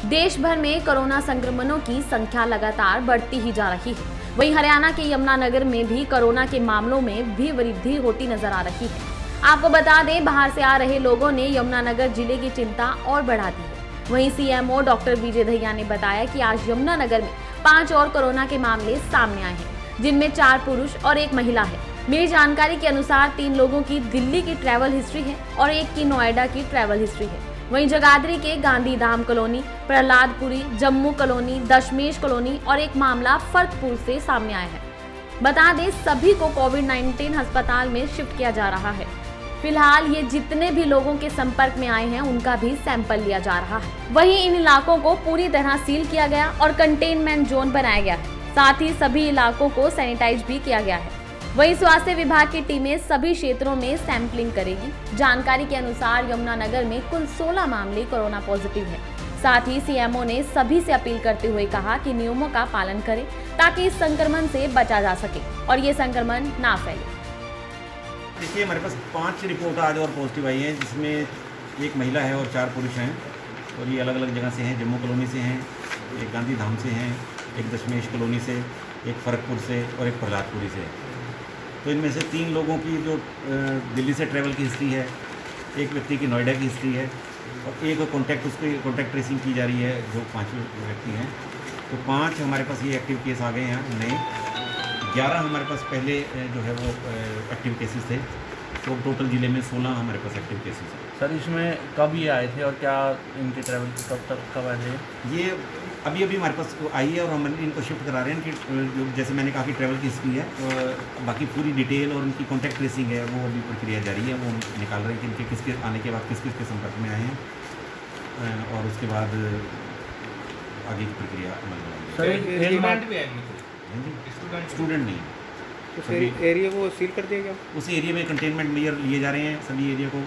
देश भर में कोरोना संक्रमणों की संख्या लगातार बढ़ती ही जा रही है। वहीं हरियाणा के यमुनानगर में भी कोरोना के मामलों में भी वृद्धि होती नजर आ रही है। आपको बता दें, बाहर से आ रहे लोगों ने यमुनानगर जिले की चिंता और बढ़ा दी है। वहीं सीएमओ डॉक्टर विजय दहिया ने बताया कि आज यमुनानगर में 5 और कोरोना के मामले सामने आए हैं, जिनमें 4 पुरुष और 1 महिला है। मेरी जानकारी के अनुसार 3 लोगों की दिल्ली की ट्रैवल हिस्ट्री है और 1 की नोएडा की ट्रैवल हिस्ट्री है। वहीं जगाधरी के Gandhidham colony, Prahladpuri, Jammu colony, Dashmesh colony और 1 मामला फर्कपुर से सामने आया है। बता दें, सभी को कोविड-19 अस्पताल में शिफ्ट किया जा रहा है। फिलहाल ये जितने भी लोगों के संपर्क में आए हैं, उनका भी सैंपल लिया जा रहा है। वहीं इन इलाकों को पूरी तरह सील किया गया और कंटेनमेंट जोन बनाया गया है। साथ ही सभी इलाकों को सैनिटाइज भी किया गया है। वहीं स्वास्थ्य विभाग की टीमें सभी क्षेत्रों में सैंपलिंग करेगी। जानकारी के अनुसार यमुनानगर में कुल 16 मामले कोरोना पॉजिटिव है। साथ ही सीएमओ ने सभी से अपील करते हुए कहा कि नियमों का पालन करें ताकि इस संक्रमण से बचा जा सके और ये संक्रमण ना फैले। देखिए, हमारे पास 5 रिपोर्ट आज और पॉजिटिव आई हैं, जिसमें 1 महिला है और 4 पुरुष हैं और ये अलग अलग जगह से हैं। जम्मू कॉलोनी से हैं, एक गांधीधाम से हैं, एक दशमेश कॉलोनी से, एक फरकपुर से और एक प्रहलादपुरी से। तो इनमें से 3 लोगों की जो दिल्ली से ट्रैवल की हिस्ट्री है, एक व्यक्ति की नोएडा की हिस्ट्री है और एक कॉन्टैक्ट, उसकी कॉन्टैक्ट ट्रेसिंग की जा रही है, जो 5 व्यक्ति हैं। तो 5 हमारे पास ये एक्टिव केस आ गए हैं नए। 11 हमारे पास पहले जो है वो एक्टिव केसेस थे। तो टोटल ज़िले में 16 हमारे पास एक्टिव केसेस हैं। सर, इसमें कब ये आए थे और क्या इनके ट्रैवल कब आए थे? ये अभी हमारे पास आई है और हम इनको शिफ्ट करा रहे हैं कि जैसे मैंने कहा कि ट्रैवल की हिस्ट्री है, तो बाकी पूरी डिटेल और उनकी कॉन्टैक्ट ट्रेसिंग है, वो अभी प्रक्रिया जारी है। वो निकाल रहे हैं कि इनके किसके आने के बाद किस किस के संपर्क में आए हैं और उसके बाद आगे की प्रक्रिया अमल में आएगी। स्टूडेंट नहीं, तो एरिया वो सील कर दिया गया। उस एरिया में कंटेनमेंट मेजर लिए जा रहे हैं। सभी एरिया को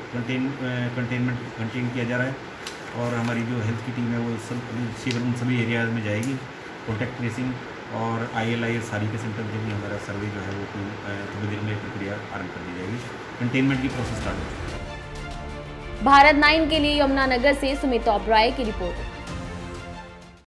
कंटेन किया जा रहा है और हमारी जो हेल्थ की टीम है वो उन सभी एरियाज में जाएगी। कॉन्टैक्ट ट्रेसिंग और ILI सारी के सेंटर जो भी हमारा सर्वे जो है वो थोड़ी देर में प्रक्रिया आरंभ कर दी जाएगी। कंटेनमेंट की प्रोसेस स्टार्ट हो। भारत 9 के लिए यमुनानगर से सुमित ओबराय की रिपोर्ट।